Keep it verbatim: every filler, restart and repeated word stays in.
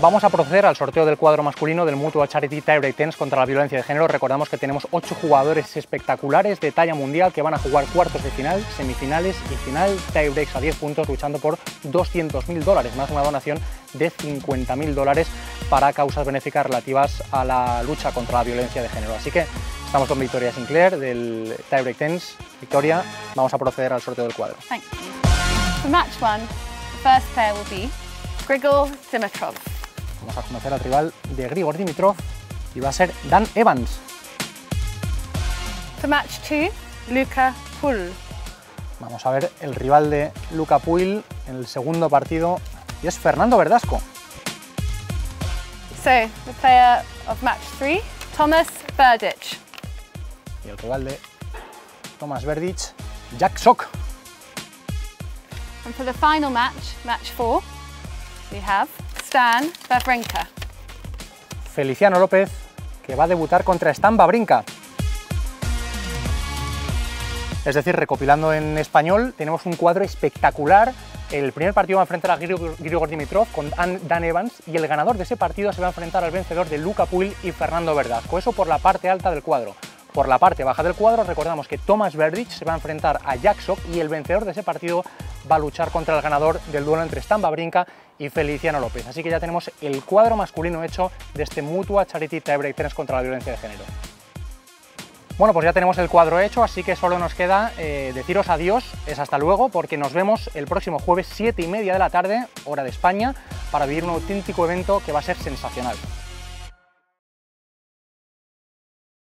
Vamos a proceder al sorteo del cuadro masculino del Mutua Charity Tiebreak Tennis contra la violencia de género. Recordamos que tenemos ocho jugadores espectaculares de talla mundial que van a jugar cuartos de final, semifinales y final, tiebreaks a diez puntos, luchando por doscientos mil dólares, más una donación de cincuenta mil dólares para causas benéficas relativas a la lucha contra la violencia de género. Así que estamos con Victoria Sinclair del Tiebreak Tennis. Victoria, vamos a proceder al sorteo del cuadro. Thank you. For match one, the first player will be Grigor Dimitrov. Vamos a conocer al rival de Grigor Dimitrov y va a ser Dan Evans. For match two, Luca Pouille. Vamos a ver el rival de Luca Pouille en el segundo partido y es Fernando Verdasco. So, the player of match three, Thomas Berdych. Y el rival de Thomas Berdych, Jack Sock. And for the final match, match four, we have Stan Wawrinka. Feliciano López, que va a debutar contra Stan Wawrinka. Es decir, recopilando en español, tenemos un cuadro espectacular. El primer partido va a enfrentar a Grigor Dimitrov con Dan Evans y el ganador de ese partido se va a enfrentar al vencedor de Luca Pouille y Fernando Verdasco. Eso por la parte alta del cuadro. Por la parte baja del cuadro, recordamos que Thomas Berdych se va a enfrentar a Jack Sock y el vencedor de ese partido va a luchar contra el ganador del duelo entre Stan Wawrinka y Feliciano López. Así que ya tenemos el cuadro masculino hecho de este Mutua Charity Tiebreak Tennis contra la violencia de género. Bueno, pues ya tenemos el cuadro hecho, así que solo nos queda eh, deciros adiós, es hasta luego, porque nos vemos el próximo jueves siete y media de la tarde, hora de España, para vivir un auténtico evento que va a ser sensacional.